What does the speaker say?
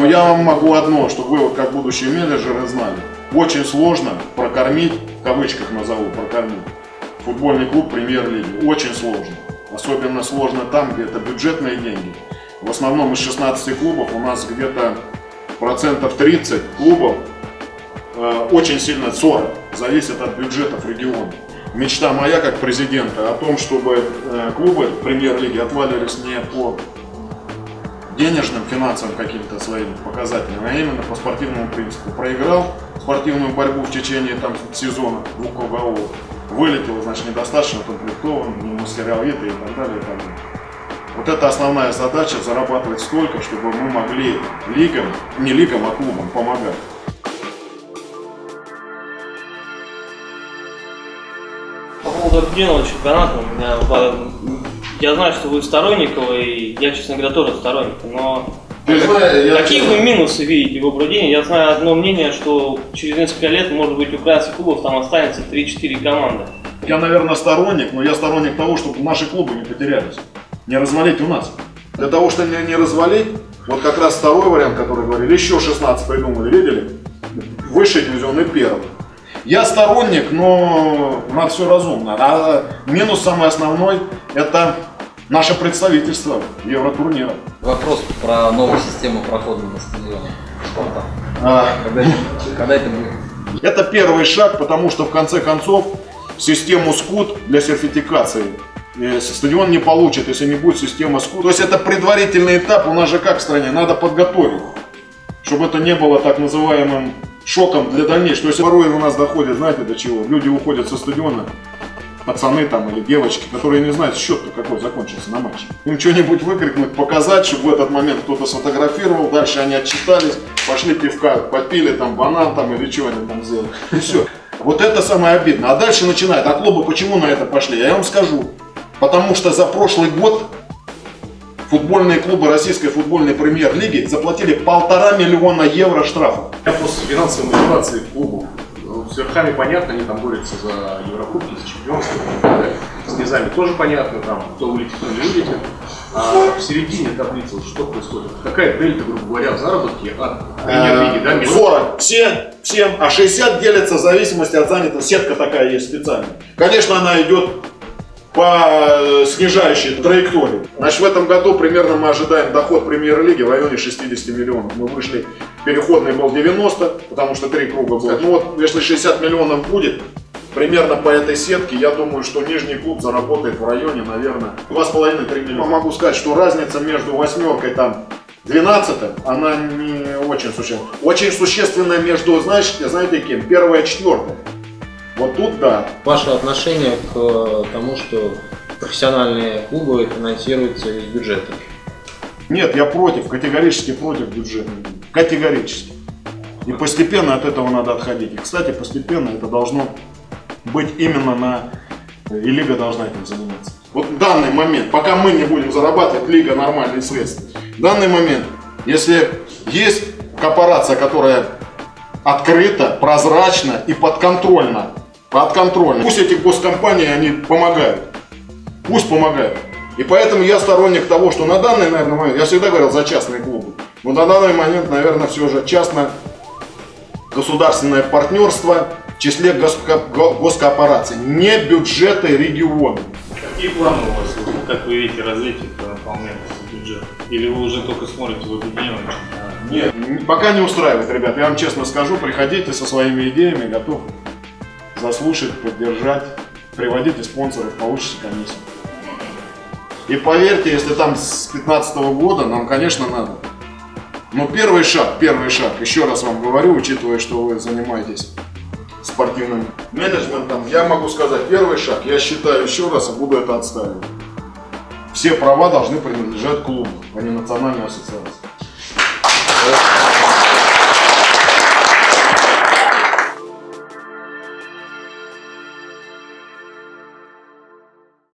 я вам могу одно, чтобы вы вот как будущие менеджеры знали. Очень сложно прокормить, в кавычках назову, прокормить футбольный клуб премьер-лиги. Очень сложно. Особенно сложно там, где это бюджетные деньги. В основном из 16 клубов у нас где-то процентов 30 клубов, очень сильно 40, зависит от бюджетов региона. Мечта моя как президента о том, чтобы клубы премьер-лиги отваливались не по денежным, финансовым каким-то своим показателям, а именно по спортивному принципу. Проиграл спортивную борьбу в течение сезона двухкругового, вылетел, значит, недостаточно комплектован, не мастеровит и так далее, и так далее. Вот это основная задача — зарабатывать столько, чтобы мы могли лигам, не лигам, а клубам помогать. По поводу определенного чемпионата, я знаю, что вы сторонник его, и я, честно говоря, тоже сторонник, но какие вы минусы видите в его проведении? Я знаю одно мнение, что через несколько лет, может быть, украинских клубов там останется 3-4 команды. Я, наверное, сторонник, но я сторонник того, чтобы наши клубы не потерялись, не развалить у нас. Для того, чтобы не развалить, вот как раз второй вариант, который говорили, еще 16 придумали, видели? Высший дивизион и первый. Я сторонник, но надо все разумно. А минус самый основной — это наше представительство Евротурнира. Вопрос про новую систему прохода на стадионе спорта. Когда это будет? Это первый шаг, потому что в конце концов систему СКУТ для сертификации стадион не получит, если не будет системы СКУТ. То есть это предварительный этап. У нас же как в стране, надо подготовить, чтобы это не было так называемым шоком для дальнейшего. То есть порой у нас доходит, знаете, до чего? Люди уходят со стадиона, пацаны там или девочки, которые не знают, счет-то какой закончился на матче. Им что-нибудь выкрикнуть, показать, чтобы в этот момент кто-то сфотографировал, дальше они отчитались, пошли пивка, попили там банан там или что они там сделали. И все. Вот это самое обидное. А дальше начинает. А клубы почему на это пошли? Я вам скажу. Потому что за прошлый год футбольные клубы российской футбольной премьер-лиги заплатили 1,5 миллиона евро штрафов. Я просто финансовой мотивации клубов. С верхами понятно, они там борются за Еврокубки, за чемпионство. С низами тоже понятно, там кто вылетит, кто не вылетит. А в середине таблицы что происходит? Какая дельта, грубо говоря, в заработке от премьер-лиги? Да, 40. Всем, а 60 делится в зависимости от занятости. Сетка такая есть специальная. Конечно, она идет по снижающей траектории. Значит, в этом году примерно мы ожидаем доход премьер-лиги в районе 60 миллионов. Мы вышли, переходный был 90, потому что 3 круга было. Ну вот, если 60 миллионов будет, примерно по этой сетке, я думаю, что нижний клуб заработает в районе, наверное, 2,5-3 миллиона. Могу сказать, что разница между восьмеркой там 12, она не очень существенная. Очень существенная между, знаете кем? 1 и 4. Вот тут да. Ваше отношение к тому, что профессиональные клубы финансируются из бюджета? Нет, я против, категорически против бюджета. Категорически. И постепенно от этого надо отходить. И, кстати, постепенно это должно быть именно и лига должна этим заниматься. Вот в данный момент, пока мы не будем зарабатывать, лига нормальные средства. В данный момент, если есть корпорация, которая открыта, прозрачна и подконтрольна, пусть эти госкомпании, они помогают. Пусть помогают. И поэтому я сторонник того, что на данный, наверное, момент, я всегда говорил за частные клубы, но на данный момент, наверное, все же частно-государственное партнерство в числе госкорпораций, не бюджеты региона. Какие планы у вас, как вы видите развитие по наполнению бюджета? Или вы уже только смотрите в объединенном чемпионате? Нет, пока не устраивает, ребят. Я вам честно скажу, приходите со своими идеями, готов заслушать, поддержать, приводите спонсоров, получите комиссию. И поверьте, если там с 2015 года, нам, конечно, надо. Но первый шаг, еще раз вам говорю, учитывая, что вы занимаетесь спортивным менеджментом, я могу сказать, первый шаг, я считаю еще раз и буду это отстаивать. Все права должны принадлежать клубу, а не национальной ассоциации.